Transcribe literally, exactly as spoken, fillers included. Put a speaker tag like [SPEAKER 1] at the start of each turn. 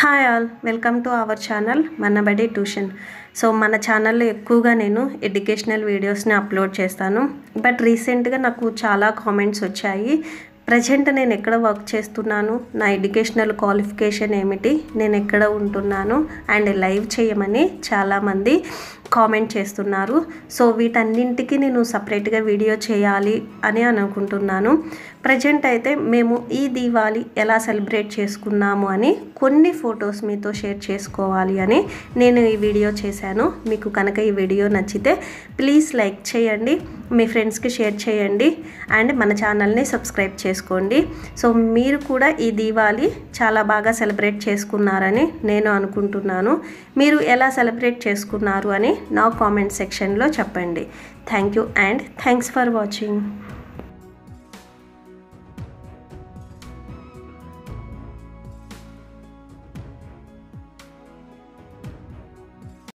[SPEAKER 1] Hi all, welcome to our channel Mannabadi tuition. So మన ఛానల్లో ఎక్కువగా నేను ఎడ్యుకేషనల్ వీడియోస్ని అప్లోడ్ చేస్తాను. బట్ రీసెంట్గా నాకు చాలా కామెంట్స్ వచ్చాయి. ప్రజెంట్ నేను ఎక్కడ వర్క్ చేస్తున్నాను, నా ఎడ్యుకేషనల్ క్వాలిఫికేషన్ ఏమిటి, నేను ఎక్కడ ఉంటున్నాను అండ్ లైవ్ చేయమని చాలామంది కామెంట్ చేస్తున్నారు. సో వీటన్నింటికి నేను సపరేట్గా వీడియో చేయాలి అని అనుకుంటున్నాను. ప్రజెంట్ అయితే మేము ఈ దీవాలి ఎలా సెలబ్రేట్ చేసుకున్నాము అని కొన్ని ఫొటోస్ మీతో షేర్ చేసుకోవాలి అని నేను ఈ వీడియో చేశాను. మీకు కనుక ఈ వీడియో నచ్చితే ప్లీజ్ లైక్ చేయండి, మీ ఫ్రెండ్స్కి షేర్ చేయండి అండ్ మన ఛానల్ని సబ్స్క్రైబ్ చేసుకోండి. సో మీరు కూడా ఈ దీవాలి చాలా బాగా సెలబ్రేట్ చేసుకున్నారని నేను అనుకుంటున్నాను. మీరు ఎలా సెలబ్రేట్ చేసుకున్నారు అని నా కామెంట్ సెక్షన్లో చెప్పండి. Thank you and thanks for watching.